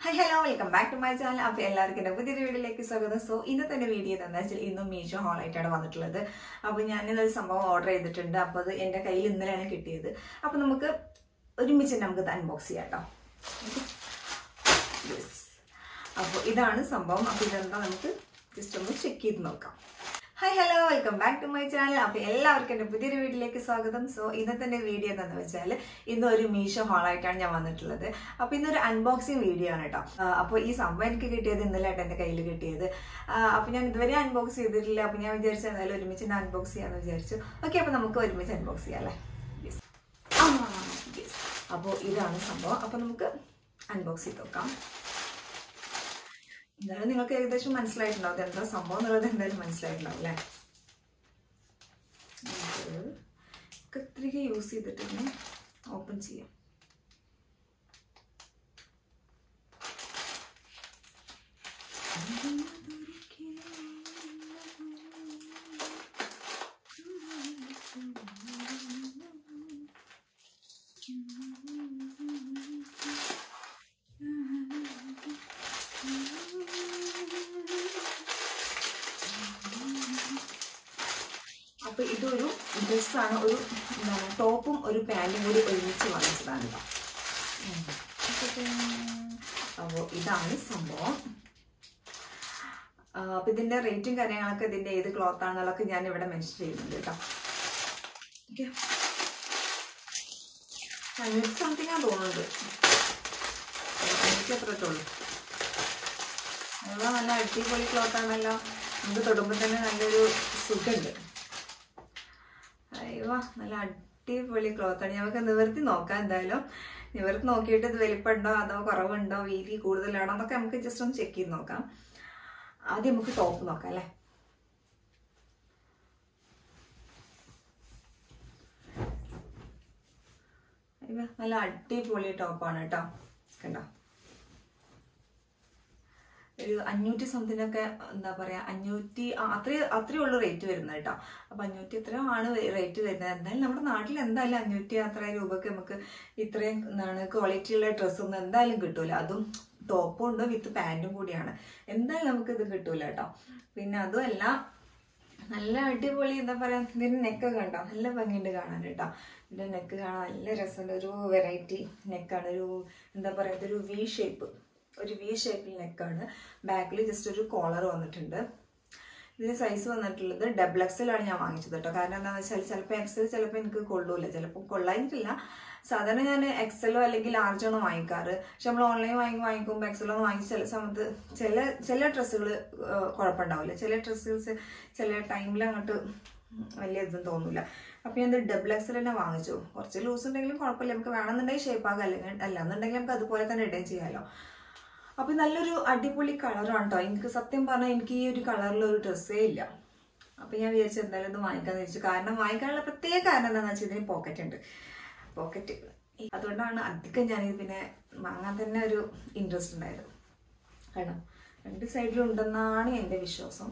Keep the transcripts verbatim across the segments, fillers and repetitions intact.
Hi, hello, welcome back to my channel. അപ്പോൾ എല്ലാവർക്കും എൻ്റെ പുതിയൊരു വീഡിയോയിലേക്ക് സ്വാഗതം. സോ ഇന്നത്തെ എൻ്റെ വീഡിയോ എന്താണെന്ന് വെച്ചാൽ ഇന്നും മീഷോ ഹോളായിട്ടാണ് വന്നിട്ടുള്ളത്. അപ്പോൾ ഞാൻ ഇന്നൊരു സംഭവം ഓർഡർ ചെയ്തിട്ടുണ്ട്. അപ്പോൾ അത് എൻ്റെ കയ്യിൽ ഇന്നലെയാണ് കിട്ടിയത്. അപ്പോൾ നമുക്ക് ഒരുമിച്ച് നമുക്കത് അൺബോക്സ് ചെയ്യാം കേട്ടോ. അപ്പോൾ ഇതാണ് സംഭവം. അപ്പോൾ ഇതെന്താ നമുക്ക് ജസ്റ്റ് ഒന്ന് ചെക്ക് ചെയ്ത് നോക്കാം. Hi hello welcome back to my channel. അപ്പോൾ എല്ലാവർക്കും എൻ്റെ പുതിയൊരു വീഡിയോയിലേക്ക് സ്വാഗതം. സോ ഇന്നത്തെ എൻ്റെ വീഡിയോ എന്താണെന്ന് വെച്ചാൽ ഇന്ന് ഒരു മീഷോ ഹോളായിട്ടാണ് ഞാൻ വന്നിട്ടുള്ളത്. അപ്പോൾ ഇന്നൊരു അൺബോക്സിങ് വീഡിയോ ആണ് കേട്ടോ. അപ്പോൾ ഈ സംഭവം എനിക്ക് കിട്ടിയത് ഇന്നലെ ആയിട്ട് എൻ്റെ കയ്യിൽ കിട്ടിയത്. അപ്പോൾ ഞാൻ ഇതുവരെ അൺബോക്സ് ചെയ്തിട്ടില്ല. അപ്പോൾ ഞാൻ വിചാരിച്ചു എന്തായാലും ഒരുമിച്ച് അൺബോക്സ് ചെയ്യാമെന്ന് വിചാരിച്ചു. ഓക്കെ, അപ്പോൾ നമുക്ക് ഒരുമിച്ച് അൺബോക്സ് ചെയ്യാം അല്ലേ. യെസ് യെസ് അപ്പോൾ ഇതാണ് സംഭവം. അപ്പോൾ നമുക്ക് അൺബോക്സ് ചെയ്ത് നോക്കാം. എന്തായാലും നിങ്ങൾക്ക് ഏകദേശം മനസ്സിലായിട്ടുണ്ടാവും അത് എന്താ സംഭവം എന്നുള്ളത്. എന്തായാലും മനസ്സിലായിട്ടുണ്ടാവും അല്ലേ. കത്രിക യൂസ് ചെയ്തിട്ട് തന്നെ ഓപ്പൺ ചെയ്യാം. അപ്പൊ ഇതൊരു ഡ്രസ്സാണ്. ഒരു എന്താണ് ടോപ്പും ഒരു പാൻറ്റും കൂടി ഒരുമിച്ച് വാങ്ങിച്ചതാണ് കേട്ടോ. അപ്പോൾ ഇതാണ് സംഭവം. അപ്പൊ ഇതിന്റെ റേറ്റും കാര്യങ്ങളൊക്കെ ഇതിന്റെ ഏത് ക്ലോത്ത് ആണെന്നുള്ളതൊക്കെ ഞാൻ ഇവിടെ മെൻഷൻ ചെയ്യുന്നുണ്ട് കേട്ടോ. ഓക്കെ, അഞ്ഞൂറ്റി സംതിങ് ആണ് തോന്നുന്നത്. എനിക്ക് എത്ര ഇട്ടുള്ളൂ. അതാ നല്ല അടിപൊളി ക്ലോത്ത് ആണല്ലോ. നമുക്ക് തൊടുമ്പോൾ തന്നെ നല്ലൊരു സുഖമുണ്ട്. അയ്യോ, നല്ല അടിപൊളി ക്ലോത്താണ്. ഞങ്ങൾക്ക് നിവർത്തി നോക്കാം. എന്തായാലും നിവർത്തി നോക്കിയിട്ട് ഇത് വലിപ്പമുണ്ടോ അതോ കുറവുണ്ടോ വീതി കൂടുതലാണോ എന്നൊക്കെ നമുക്ക് ജസ്റ്റ് ഒന്ന് ചെക്ക് ചെയ്ത് നോക്കാം. ആദ്യം നമുക്ക് ടോപ്പ് നോക്കാം അല്ലേ. നല്ല അടിപൊളി ടോപ്പാണ് കേട്ടോ. കണ്ടോ, ഒരു അഞ്ഞൂറ്റി സംതിനൊക്കെ എന്താ പറയാ അഞ്ഞൂറ്റി അത്ര അത്രയേ ഉള്ളൂ റേറ്റ് വരുന്നത് കേട്ടോ. അപ്പൊ അഞ്ഞൂറ്റി ഇത്രയും ആണ് റേറ്റ് വരുന്നത്. എന്തായാലും നമ്മുടെ നാട്ടിൽ എന്തായാലും അഞ്ഞൂറ്റി അത്ര രൂപക്ക് നമുക്ക് ഇത്രയും എന്താണ് ക്വാളിറ്റിയുള്ള ഡ്രസ്സൊന്നും എന്തായാലും കിട്ടൂല. അതും ടോപ്പും ഉണ്ട് വിത്ത് പാൻറ്റും കൂടിയാണ്. എന്തായാലും നമുക്ക് ഇത് കിട്ടൂല കേട്ടോ. പിന്നെ അതുമല്ല നല്ല അടിപൊളി എന്താ പറയാ ഇതിന്റെ നെക്ക് കണ്ടോ, നല്ല ഭംഗിയുണ്ട് കാണാൻ കേട്ടോ. ഇതിന്റെ നെക്ക് കാണാൻ നല്ല രസമുണ്ട്. ഒരു വെറൈറ്റി നെക്കാണ്. ഒരു എന്താ പറയാ ഒരു വി ഷേപ്പ് ഒരു വി ഷേപ്പിൽ നെക്കാണ്. ബാക്കിൽ ജസ്റ്റ് ഒരു കോളർ വന്നിട്ടുണ്ട്. ഇതിന് സൈസ് വന്നിട്ടുള്ളത് ഡബിൾ എക്സലാണ് ഞാൻ വാങ്ങിച്ചത് കേട്ടോ. കാരണം എന്താണെന്ന് വെച്ചാൽ ചിലപ്പോൾ എക്സൽ ചിലപ്പോൾ എനിക്ക് കൊള്ളൂല, ചിലപ്പോൾ കൊള്ളാനിട്ടില്ല. സാധാരണ ഞാൻ എക്സലോ അല്ലെങ്കിൽ ലാർജോ ആണ് വാങ്ങിക്കാറ്. പക്ഷെ നമ്മൾ ഓൺലൈൻ വാങ്ങി വാങ്ങിക്കുമ്പോൾ എക്സലോ വാങ്ങിച്ച് ചില സമയത്ത് ചില ചില ഡ്രസ്സുകൾ കുഴപ്പമുണ്ടാവില്ല. ചില ഡ്രസ്സുകൾ ചില ടൈമിൽ അങ്ങോട്ട് വലിയ ഇതും തോന്നില്ല. അപ്പം ഞാൻ ഡബിൾ എക്സൽ തന്നെ വാങ്ങിച്ചു. കുറച്ച് ലൂസ് ഉണ്ടെങ്കിലും കുഴപ്പമില്ല, നമുക്ക് വേണമെന്നുണ്ടെങ്കിൽ ഷേപ്പ് ആകാം, അല്ലെങ്കിൽ അല്ലാന്നുണ്ടെങ്കിൽ നമുക്ക് അതുപോലെ തന്നെ ഇടുകയും ചെയ്യാമല്ലോ. അപ്പൊ നല്ലൊരു അടിപൊളി കളറാണ് കേട്ടോ. എനിക്ക് സത്യം പറഞ്ഞാൽ എനിക്ക് ഈ ഒരു കളറിൽ ഒരു ഡ്രസ്സേ ഇല്ല. അപ്പൊ ഞാൻ വിചാരിച്ചു എന്തായാലും ഒന്ന് വാങ്ങിക്കാന്ന് വെച്ചു. കാരണം വാങ്ങിക്കാനുള്ള പ്രത്യേക കാരണം എന്താണെന്ന് വെച്ചാൽ ഇതിന് പോക്കറ്റ് ഉണ്ട്. പോക്കറ്റ് അതുകൊണ്ടാണ് അധികം ഞാനിത് പിന്നെ വാങ്ങാൻ തന്നെ ഒരു ഇൻട്രസ്റ്റ് ഉണ്ടായത്. കാരണം രണ്ട് സൈഡിലും ഉണ്ടെന്നാണ് എൻ്റെ വിശ്വാസം.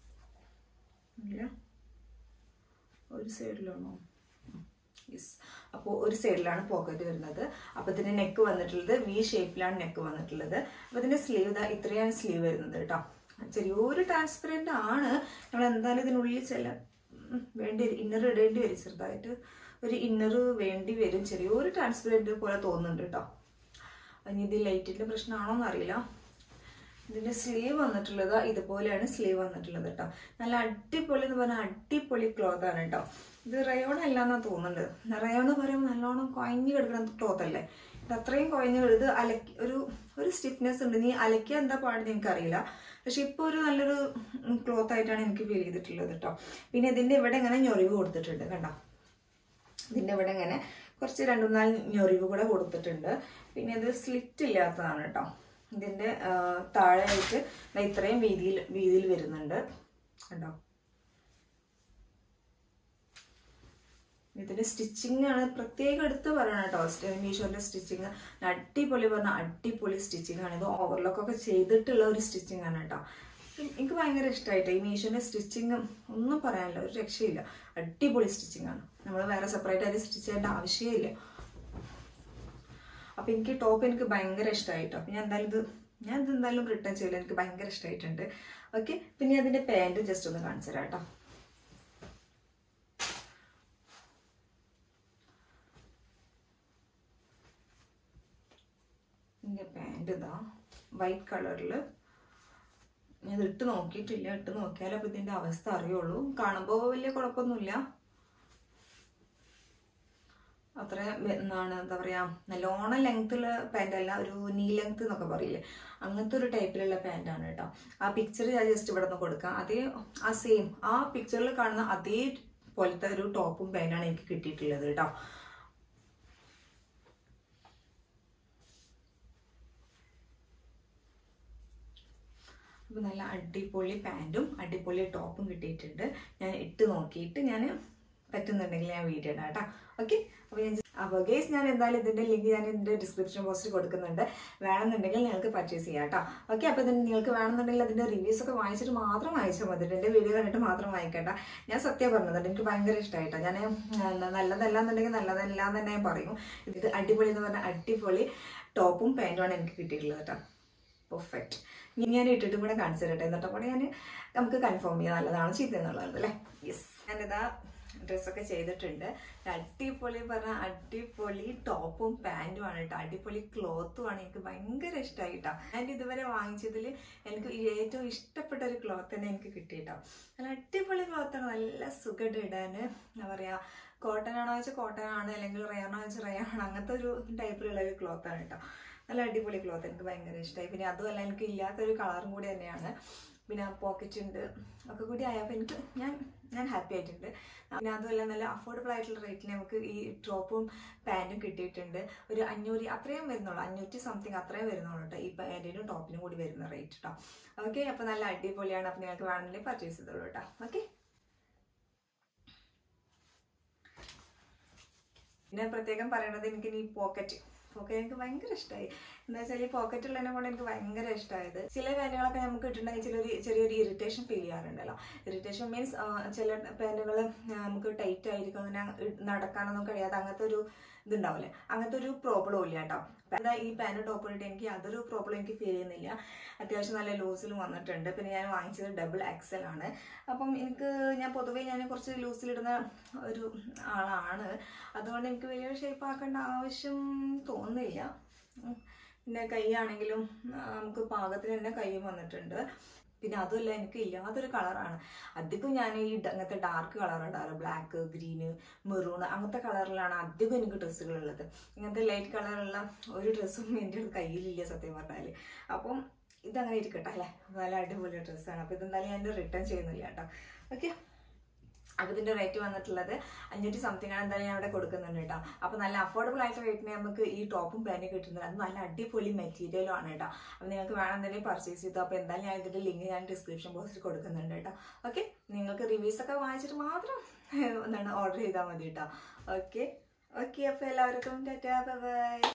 ഇല്ല, ഒരു സൈഡിലാണോ? യെസ്. അപ്പോൾ ഒരു സൈഡിലാണ് പോക്കറ്റ് വരുന്നത്. അപ്പോൾ ഇതിന്റെ നെക്ക് വന്നിട്ടുള്ളത് വി ഷേപ്പിലാണ് നെക്ക് വന്നിട്ടുള്ളത്. അപ്പോൾ ഇതിന്റെ സ്ലീവ് ഇതാ ഇത്രയാണ് സ്ലീവ് വരുന്നത് കേട്ടോ. ചെറിയൊരു ട്രാൻസ്പെറന്റ് ആണ്. നമ്മൾ എന്തായാലും ഇതിനുള്ളിൽ ചില വേണ്ടി ഇന്നർ ഇടേണ്ടി വരും. ചെറുതായിട്ട് ഒരു ഇന്നർ വേണ്ടി വരും. ചെറിയൊരു ട്രാൻസ്പെറന്റ് പോലെ തോന്നുന്നുണ്ട് കേട്ടോ. ഇനി ഇത് ലൈറ്റിന്റെ പ്രശ്നമാണോ എന്നറിയില്ല. ഇതിന്റെ സ്ലീവ് വന്നിട്ടുള്ളത് ഇതുപോലെയാണ് സ്ലീവ് വന്നിട്ടുള്ളത് കേട്ടോ. നല്ല അടിപൊളി എന്ന് പറഞ്ഞാൽ അടിപൊളി ക്ലോത്ത് ആണ് കേട്ടോ. ഇത് റയോൺ അല്ലാന്നാ തോന്നുന്നുണ്ട്. റയോൺ എന്ന് പറയുമ്പോൾ നല്ലോണം കുഴഞ്ഞു കിടക്കുന്ന ക്ലോത്ത് അല്ലേ. ഇത് അത്രയും കുഴഞ്ഞു ഇത് അലക്കി ഒരു ഒരു സ്റ്റിഫ്നെസ് ഉണ്ട്. നീ അലക്കിയ എന്താ പാടെന്ന് എനിക്കറിയില്ല. പക്ഷെ ഇപ്പൊ ഒരു നല്ലൊരു ക്ലോത്ത് ആയിട്ടാണ് എനിക്ക് ഫീൽ ചെയ്തിട്ടുള്ളത് കേട്ടോ. പിന്നെ ഇതിന്റെ ഇവിടെ ഇങ്ങനെ ഞൊറിവ് കൊടുത്തിട്ടുണ്ട് കണ്ടോ. ഇതിന്റെ ഇവിടെ ഇങ്ങനെ കുറച്ച് രണ്ടു നാല് ഞൊറിവ് കൂടെ കൊടുത്തിട്ടുണ്ട്. പിന്നെ ഇത് സ്ലിറ്റ് ഇല്ലാത്തതാണ് കേട്ടോ. ഇതിന്റെ താഴെയായിട്ട് ഇത്രയും വീതിയിൽ വീതിയിൽ വരുന്നുണ്ട് കണ്ടോ. ഇതിന്റെ സ്റ്റിച്ചിങ് ആണ് പ്രത്യേകം എടുത്ത് പറയണം കേട്ടോ. മീഷോന്റെ സ്റ്റിച്ചിങ് അടിപൊളി പറഞ്ഞാൽ അടിപൊളി സ്റ്റിച്ചിങ് ആണ്. ഇത് ഓവർലോക്ക് ഒക്കെ ചെയ്തിട്ടുള്ള ഒരു സ്റ്റിച്ചിങ് ആണ് കേട്ടോ. എനിക്ക് ഭയങ്കര ഇഷ്ടമായിട്ട് ഈ മീഷോന്റെ സ്റ്റിച്ചിങ് ഒന്നും പറയാനില്ല, ഒരു രക്ഷയില്ല. അടിപൊളി സ്റ്റിച്ചിങ് ആണ്. നമ്മൾ വേറെ സെപ്പറേറ്റ് ആയിട്ട് സ്റ്റിച്ച് ചെയ്യേണ്ട ആവശ്യമില്ല. അപ്പോൾ എനിക്ക് ടോപ്പ് എനിക്ക് ഭയങ്കര ഇഷ്ടമായിട്ടോ. അപ്പോൾ ഞാൻ എന്തായാലും ഇത് ഞാൻ ഇത് എന്തായാലും റിട്ടേൺ ചെയ്യില്ല, എനിക്ക് ഭയങ്കര ഇഷ്ടമായിട്ടുണ്ട്. ഓക്കെ, പിന്നെ അതിൻ്റെ പാൻറ് ജസ്റ്റ് ഒന്ന് കാണിച്ചു തരാം കേട്ടോ. ഇതിൻ്റെ പാൻറ് ഇതാ വൈറ്റ് കളറിൽ. ഞാൻ ഇട്ട് നോക്കിയിട്ടില്ല, ഇട്ട് നോക്കിയാലേ അപ്പോൾ ഇതിൻ്റെ അവസ്ഥ അറിയുള്ളൂ. കാണുമ്പോൾ വലിയ കുഴപ്പമൊന്നുമില്ല, അത്ര എന്താണ് എന്താ പറയുക, നല്ലോണം ലെങ്ത്തുള്ള പാൻറ്റല്ല, ഒരു നീ ലെങ്ത്ത് എന്നൊക്കെ പറയില്ലേ, അങ്ങനത്തെ ഒരു ടൈപ്പിലുള്ള പാൻറ്റാണ് കേട്ടോ. ആ പിക്ചർ ഞാൻ ജസ്റ്റ് ഇവിടെ നിന്ന് കൊടുക്കാം. അതേ ആ സെയിം ആ പിക്ചറിൽ കാണുന്ന അതേ പോലത്തെ ഒരു ടോപ്പും പാൻറ്റാണ് എനിക്ക് കിട്ടിയിട്ടുള്ളത് കേട്ടോ. അപ്പോൾ നല്ല അടിപൊളി പാൻറ്റും അടിപൊളി ടോപ്പും കിട്ടിയിട്ടുണ്ട്. ഞാൻ ഇട്ട് നോക്കിയിട്ട് ഞാൻ പറ്റുന്നുണ്ടെങ്കിൽ ഞാൻ വീഡിയോ ഇടാം കേട്ടോ. ഓക്കെ, അപ്പോൾ ഞാൻ അപ്പോൾ ഗേസ് ഞാൻ എന്തായാലും ഇതിൻ്റെ ലിങ്ക് ഞാൻ ഇതിൻ്റെ ഡിസ്ക്രിപ്ഷൻ ബോക്സിൽ കൊടുക്കുന്നുണ്ട്. വേണമെന്നുണ്ടെങ്കിൽ നിങ്ങൾക്ക് പർച്ചേസ് ചെയ്യാം കേട്ടോ. ഓക്കെ, അപ്പോൾ ഇതിന് നിങ്ങൾക്ക് വേണമെന്നുണ്ടെങ്കിൽ അതിൻ്റെ റിവ്യൂസ് ഒക്കെ വായിച്ചിട്ട് മാത്രം വായിച്ചാൽ മതി, എൻ്റെ വീഡിയോ കണ്ടിട്ട് മാത്രം വായിക്കണ്ട. ഞാൻ സത്യം പറഞ്ഞത് എനിക്ക് ഭയങ്കര ഇഷ്ടമായിട്ടോ. ഞാൻ നല്ലതല്ല എന്നുണ്ടെങ്കിൽ നല്ലതല്ല എന്ന് തന്നെ ഞാൻ പറയും. ഇത് അടിപൊളി എന്ന് പറഞ്ഞാൽ അടിപൊളി ടോപ്പും പാൻറ്റുമാണ് എനിക്ക് കിട്ടിയിട്ടുള്ളത് കേട്ടോ. പെർഫെക്റ്റ്. ഇനി ഞാൻ ഇട്ടിട്ട് കൂടെ കാണിച്ചു തരട്ടെ, എന്നിട്ട് കൂടെ ഞാൻ നമുക്ക് കൺഫേം ചെയ്യാം നല്ലതാണ് ചീത്ത എന്നുള്ളത് അല്ലേ. യെസ്, ഞാനിതാ ഡ്രസ്സൊക്കെ ചെയ്തിട്ടുണ്ട്. അടിപൊളി പറഞ്ഞാൽ അടിപൊളി ടോപ്പും പാൻറ്റും ആണ് കേട്ടോ. അടിപൊളി ക്ലോത്തും ആണ്, എനിക്ക് ഭയങ്കര ഇഷ്ടമായി കേട്ടോ. ഞാൻ ഇതുവരെ വാങ്ങിച്ചതിൽ എനിക്ക് ഏറ്റവും ഇഷ്ടപ്പെട്ട ഒരു ക്ലോത്ത് തന്നെ എനിക്ക് കിട്ടി കേട്ടോ. നല്ല അടിപൊളി ക്ലോത്താണ്, നല്ല സുഖമായിട്ട് ഇടാൻ. എന്താ പറയുക, കോട്ടൺ ആണോ വെച്ചാൽ കോട്ടൺ ആണ്, അല്ലെങ്കിൽ റയാണോ വെച്ചാൽ റയാണ്, അങ്ങനത്തെ ഒരു ടൈപ്പിലുള്ള ഒരു ക്ലോത്താണ് കേട്ടോ. നല്ല അടിപൊളി ക്ലോത്ത്, എനിക്ക് ഭയങ്കര ഇഷ്ടമായി. പിന്നെ അതുമല്ല എനിക്ക് ഇല്ലാത്തൊരു കളറും കൂടി തന്നെയാണ്. പിന്നെ പോക്കറ്റ് ഉണ്ട് ഒക്കെ കൂടി ആയപ്പോൾ എനിക്ക് ഞാൻ ഞാൻ ഹാപ്പി ആയിട്ടുണ്ട്. പിന്നെ അതുമല്ല നല്ല അഫോർഡബിൾ ആയിട്ടുള്ള റേറ്റിൽ നമുക്ക് ഈ ടോപ്പും പാൻറ്റും കിട്ടിയിട്ടുണ്ട്. ഒരു അഞ്ഞൂറ് അത്രയും വരുന്നുള്ളൂ, അഞ്ഞൂറ്റി സംതിങ് അത്രയും വരുന്നുള്ളൂ കേട്ടോ ഈ പാൻറ്റിനും ടോപ്പിനും കൂടി വരുന്ന റേറ്റ് കേട്ടോ. ഓക്കെ, അപ്പോൾ നല്ല അടിപൊളിയാണ്. അപ്പോൾ നിങ്ങൾക്ക് വേണമെന്നുണ്ടെങ്കിൽ പർച്ചേസ് ചെയ്തോളൂ കേട്ടോ. ഓക്കെ, പിന്നെ പ്രത്യേകം പറയണത് എനിക്ക് ഈ പോക്കറ്റ് പോക്കറ്റ് എനിക്ക് ഭയങ്കര ഇഷ്ടമായി. എന്താ വെച്ചാൽ ഈ പോക്കറ്റ് ഉള്ളതിനെ കൊണ്ട് എനിക്ക് ഭയങ്കര ഇഷ്ടമായത്. ചില പാൻറ്റുകളൊക്കെ നമുക്ക് കിട്ടുന്നുണ്ടെങ്കിൽ ചിലൊരു ചെറിയൊരു ഇറിറ്റേഷൻ ഫീൽ ചെയ്യാറുണ്ടല്ലോ. ഇറിറ്റേഷൻ മീൻസ് ചില പാൻറ്റുകൾ നമുക്ക് ടൈറ്റ് ആയിരിക്കും, അങ്ങനെ നടക്കാനൊന്നും കഴിയാതെ അങ്ങനത്തെ ഒരു ഇതുണ്ടാവില്ലേ, അങ്ങനത്തെ ഒരു പ്രോബ്ലം ഇല്ല കേട്ടോ. അതാ ഈ പാൻറ് ടോപ്പ് ഇട്ട് എനിക്ക് അതൊരു പ്രോബ്ലം എനിക്ക് ഫീൽ ചെയ്യുന്നില്ല. അത്യാവശ്യം നല്ല ലൂസിലും വന്നിട്ടുണ്ട്. പിന്നെ ഞാൻ വാങ്ങിച്ചത് ഡബിൾ എക്സൽ ആണ്. അപ്പം എനിക്ക് ഞാൻ പൊതുവേ ഞാൻ കുറച്ച് ലൂസിലിടുന്ന ഒരു ആളാണ്, അതുകൊണ്ട് എനിക്ക് വലിയ ഷേപ്പ് ആക്കേണ്ട ആവശ്യം തോന്നുന്നില്ല. പിന്നെ കൈ ആണെങ്കിലും നമുക്ക് പാകത്തിന് തന്നെ കൈ വന്നിട്ടുണ്ട്. പിന്നെ അതുമല്ല എനിക്ക് ഇല്ലാത്തൊരു കളറാണ്. അധികം ഞാൻ ഈ അങ്ങനത്തെ ഡാർക്ക് കളർ ഇടാറ്, ബ്ലാക്ക്, ഗ്രീന്, മെറൂൺ അങ്ങനത്തെ കളറിലാണ് അധികം എനിക്ക് ഡ്രസ്സുകളുള്ളത്. ഇങ്ങനത്തെ ലൈറ്റ് കളറുള്ള ഒരു ഡ്രസ്സും എൻ്റെ കയ്യിലില്ല സത്യം പറഞ്ഞാൽ. അപ്പം ഇതങ്ങനെ ഇരിക്കട്ടെ അല്ലേ, നല്ല അടിപൊളി ഡ്രസ്സാണ്. അപ്പോൾ ഇതെന്തായാലും ഞാൻ റിട്ടേൺ ചെയ്യുന്നില്ല കേട്ടോ. ഓക്കെ, അപ്പോൾ ഇതിൻ്റെ റേറ്റ് വന്നിട്ടുള്ളത് അഞ്ഞൂറ്റി സംതിങ് ആണ്. എന്തായാലും ഞാൻ അവിടെ കൊടുക്കുന്നുണ്ട് കേട്ടോ. അപ്പോൾ നല്ല അഫോർഡബിൾ ആയിട്ടുള്ള റേറ്റിന് നമുക്ക് ഈ ടോപ്പും പാൻറ്റും കിട്ടുന്നത്. അത് നല്ല അടിപൊളി മെറ്റീരിയലും ആണ് കേട്ടോ. അപ്പോൾ നിങ്ങൾക്ക് വേണമെന്നുണ്ടെങ്കിൽ പർച്ചേസ് ചെയ്തു. അപ്പോൾ എന്തായാലും ഞാൻ ഇതിൻ്റെ ലിങ്ക് ഞാൻ ഡിസ്ക്രിപ്ഷൻ ബോക്സിൽ കൊടുക്കുന്നുണ്ട് കേട്ടോ. ഓക്കെ, നിങ്ങൾക്ക് റിവ്യൂസ് ഒക്കെ വാങ്ങിച്ചിട്ട് മാത്രം എന്താണ് ഓർഡർ ചെയ്താൽ മതി കേട്ടോ. ഓക്കെ ഓക്കെ അപ്പോൾ എല്ലാവർക്കും ടാറ്റാ, ബൈ ബൈ.